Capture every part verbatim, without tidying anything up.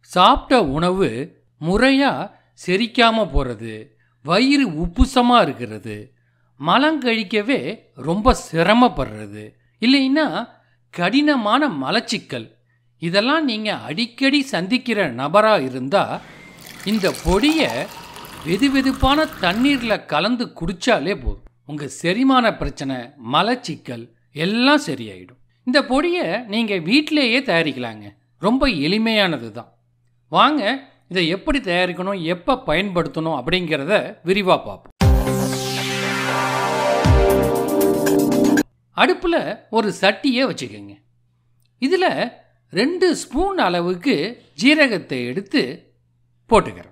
சாப்பிட்ட உணவு முறையாக செரிக்காமல் போகிறது, வயிறு உப்புசமாக இருக்கிறது, மலம் கழிக்கவே ரொம்ப சிரமப்படுறது, இல்லைன்னா கடினமான மலச்சிக்கல், இதெல்லாம் நீங்கள் அடிக்கடி சந்திக்கிற நபராக இருந்தால் இந்த பொடியை வெது வெதுப்பான தண்ணீரில் கலந்து குடித்தாலே போதும். உங்கள் செரிமான பிரச்சனை, மலச்சிக்கல் எல்லாம் சரியாயிடும். இந்த பொடியை நீங்கள் வீட்டிலேயே தயாரிக்கலாங்க. ரொம்ப எளிமையானது தான். வாங்க இதை எப்படி தயாரிக்கணும், எப்போ பயன்படுத்தணும் அப்படிங்கிறத விரிவாக பார்ப்போம். அடுப்பில் ஒரு சட்டியை வச்சுக்கோங்க. இதில் ரெண்டு ஸ்பூன் அளவுக்கு ஜீரகத்தை எடுத்து போட்டுக்கிறேன்.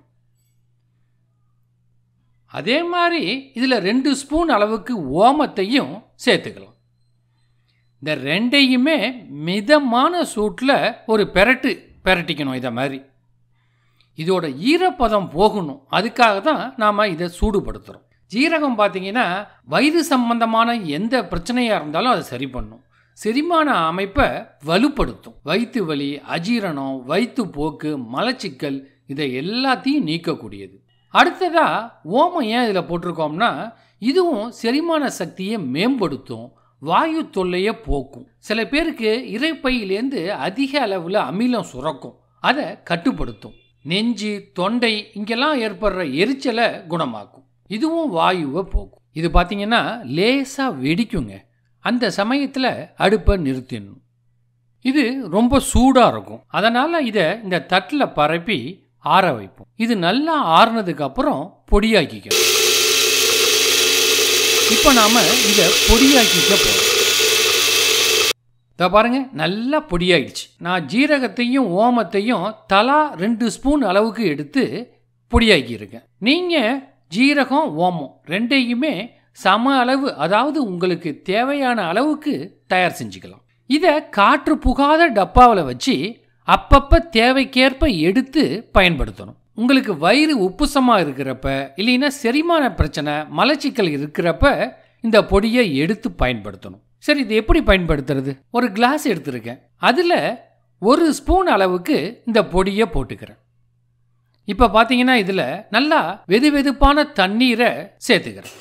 அதே மாதிரி இதில் ரெண்டு ஸ்பூன் அளவுக்கு ஓமத்தையும் சேர்த்துக்கலாம். இந்த ரெண்டையுமே மிதமான சூட்டில் ஒரு பெரட்டு பெரட்டிக்கணும். இதை மாதிரி இதோட ஈரப்பதம் போகணும். அதுக்காக தான் நாம் இதை சூடுபடுத்துகிறோம். ஜீரகம் பார்த்திங்கன்னா வயிறு சம்பந்தமான எந்த பிரச்சனையாக இருந்தாலும் அதை சரி பண்ணும். செரிமான அமைப்பை வலுப்படுத்தும். வயிற்று வலி, அஜீரணம், வயிற்றுப்போக்கு, மலச்சிக்கல் இதை எல்லாத்தையும் நீக்கக்கூடியது. அடுத்ததாக ஓமம் ஏன் இதில் போட்டிருக்கோம்னா இதுவும் செரிமான சக்தியை மேம்படுத்தும், வாயு தொல்லையை போக்கும். சில பேருக்கு இரைப்பையிலேருந்து அதிக அளவில் அமிலம் சுரக்கும், அதை கட்டுப்படுத்தும். நெஞ்சு, தொண்டை இங்கெல்லாம் ஏற்படுற எரிச்சலை குணமாக்கும். இதுவும் வாயுவை போக்கும். இது பார்த்திங்கன்னா லேசாக வெடிக்குங்க. அந்த சமயத்தில் அடுப்பை நிறுத்திடணும். இது ரொம்ப சூடாக இருக்கும். அதனால் இதை இந்த தட்டில் பரப்பி ஆற வைப்போம். இது நல்லா ஆறுனதுக்கு அப்புறம் பொடியாக்கிக்கணும். இப்போ நாம் இதை பொடியாக்கிக்க போகிறோம். இதை பாருங்கள், நல்லா பொடியாயிடுச்சு. நான் ஜீரகத்தையும் ஓமத்தையும் தலா ரெண்டு ஸ்பூன் அளவுக்கு எடுத்து பொடியாக்கியிருக்கேன். நீங்கள் ஜீரகம், ஓமம் ரெண்டையுமே சம அளவு, அதாவது உங்களுக்கு தேவையான அளவுக்கு தயார் செஞ்சுக்கலாம். இதை காற்று புகாத டப்பாவில் வச்சு அப்பப்போ தேவைக்கேற்ப எடுத்து பயன்படுத்தணும். உங்களுக்கு வயிறு உப்புசமாக இருக்கிறப்ப, இல்லைன்னா செரிமான பிரச்சனை, மலச்சிக்கல் இருக்கிறப்ப இந்த பொடியை எடுத்து பயன்படுத்தணும். சரி, இது எப்படி பயன்படுத்துறது? ஒரு கிளாஸ் எடுத்துருக்கேன். அதில் ஒரு ஸ்பூன் அளவுக்கு இந்த பொடியை போட்டுக்கிறேன். இப்போ பார்த்தீங்கன்னா இதில் நல்லா வெது வெதுப்பான தண்ணீரை சேர்த்துக்கிறேன்.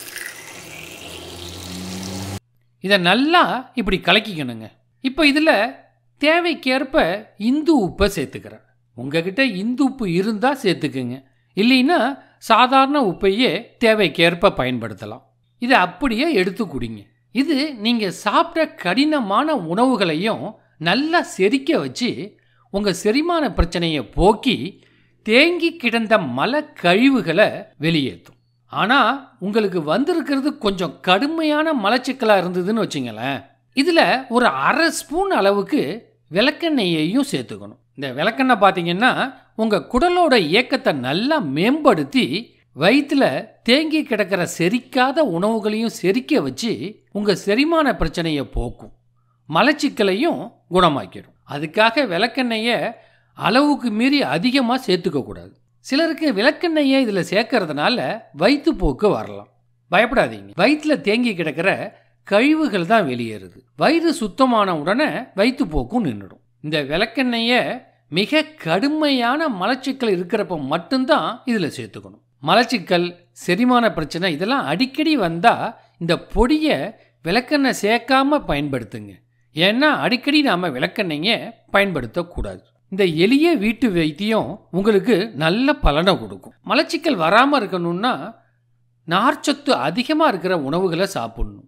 இதை நல்லா இப்படி கலக்கிக்கணுங்க. இப்போ இதில் தேவைக்கேற்ப இந்து உப்பை சேர்த்துக்கிறேன். உங்ககிட்ட இந்து உப்பு இருந்தால் சேர்த்துக்குங்க, இல்லைன்னா சாதாரண உப்பையே தேவைக்கேற்ப பயன்படுத்தலாம். இதை அப்படியே எடுத்து குடிங்க. இது நீங்கள் சாப்பிட்ட கடினமான உணவுகளையும் நல்லா செரிக்க வச்சு உங்கள் செரிமான பிரச்சனையை போக்கி தேங்கி கிடந்த மல கழிவுகளை வெளியேற்றும். ஆனால் உங்களுக்கு வந்திருக்கிறது கொஞ்சம் கடுமையான மலச்சிக்கலாக இருந்ததுன்னு வச்சுங்களேன், இதில் ஒரு அரை ஸ்பூன் அளவுக்கு விளக்கெண்ணெயையும் சேர்த்துக்கணும். இந்த விளக்கெண்ணெய் பார்த்தீங்கன்னா உங்கள் குடலோட இயக்கத்தை நல்லா மேம்படுத்தி வயிற்றில் தேங்கி கிடக்கிற செரிக்காத உணவுகளையும் செரிக்க வச்சு உங்கள் செரிமான பிரச்சனையை போக்கும், மலச்சிக்கலையும் குணமாக்கிடும். அதுக்காக விளக்கெண்ணெயை அளவுக்கு மீறி அதிகமாக சேர்த்துக்கக்கூடாது. சிலருக்கு விளக்கெண்ணெயை இதில் சேர்க்கறதுனால வயிற்றுப்போக்கு வரலாம். பயப்படாதீங்க, வயிற்றில் தேங்கி கிடக்கிற கழிவுகள் தான் வெளியேறுது. வயிறு சுத்தமான உடனே வயிற்றுப்போக்கும் நின்றுடும். இந்த விளக்கெண்ணெயை மிக கடுமையான மலச்சிக்கல் இருக்கிறப்ப மட்டும்தான் இதில் சேர்த்துக்கணும். மலச்சிக்கல், செரிமான பிரச்சனை இதெல்லாம் அடிக்கடி வந்தால் இந்த பொடியை விளக்கெண்ணெய் சேர்க்காம பயன்படுத்துங்க. ஏன்னா அடிக்கடி நாம் விளக்கெண்ணெயை பயன்படுத்தக்கூடாது. இந்த எளிய வீட்டு வைத்தியம் உங்களுக்கு நல்ல பலனை கொடுக்கும். மலச்சிக்கல் வராமல் இருக்கணும்னா நார்ச்சத்து அதிகமாக இருக்கிற உணவுகளை சாப்பிடணும்.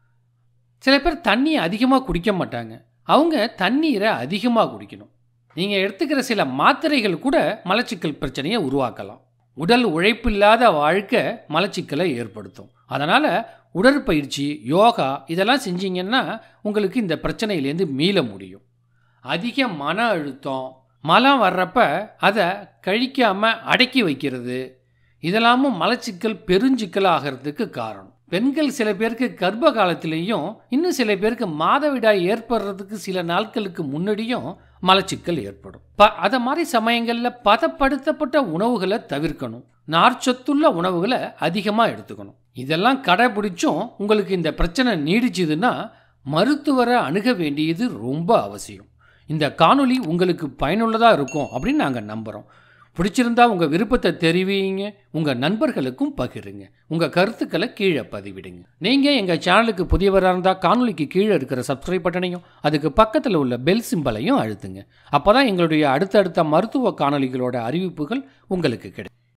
சில பேர் தண்ணி அதிகமாக குடிக்க மாட்டாங்க, அவங்க தண்ணீரை அதிகமாக குடிக்கணும். நீங்கள் எடுத்துக்கிற சில மாத்திரைகள் கூட மலச்சிக்கல் பிரச்சனையை உருவாக்கலாம். உடல் உழைப்பில்லாத வாழ்க்கை மலச்சிக்கலை ஏற்படுத்தும். அதனால் உடற்பயிற்சி, யோகா இதெல்லாம் செஞ்சீங்கன்னா உங்களுக்கு இந்த பிரச்சனையிலேருந்து மீள முடியும். அதிக மன அழுத்தம், மலம் வர்றப்ப அதை கழிக்காமல் அடக்கி வைக்கிறது, இதெல்லாமும் மலச்சிக்கல் பெருஞ்சிக்கல் ஆகிறதுக்கு காரணம். பெண்கள் சில பேருக்கு கர்ப்ப காலத்திலையும், இன்னும் சில பேருக்கு மாதவிடாய் ஏற்படுறதுக்கு சில நாட்களுக்கு முன்னாடியும் மலச்சிக்கல் ஏற்படும். ப அதை மாதிரி சமயங்களில் பதப்படுத்தப்பட்ட உணவுகளை தவிர்க்கணும். நார்ச்சத்துள்ள உணவுகளை அதிகமாக எடுத்துக்கணும். இதெல்லாம் கடைபிடிச்சும் உங்களுக்கு இந்த பிரச்சனை நீடிச்சுதுன்னா மருத்துவரை அணுக வேண்டியது ரொம்ப அவசியம். இந்த காணொளி உங்களுக்கு பயனுள்ளதாக இருக்கும் அப்படின்னு நாங்கள் நம்புகிறோம். பிடிச்சிருந்தா உங்கள் விருப்பத்தை தெரிவிங்க, உங்கள் நண்பர்களுக்கும் பகிருங்க, உங்கள் கருத்துக்களை கீழே பதிவிடுங்க. நீங்கள் எங்கள் சேனலுக்கு புதியவராக இருந்தால் காணொலிக்கு கீழே இருக்கிற சப்ஸ்கிரைப் பட்டனையும் அதுக்கு பக்கத்தில் உள்ள பெல் சிம்பலையும் அழுத்துங்க. அப்போ தான் எங்களுடைய அடுத்தடுத்த மருத்துவ காணொலிகளோட அறிவிப்புகள் உங்களுக்கு கிடைக்கும்.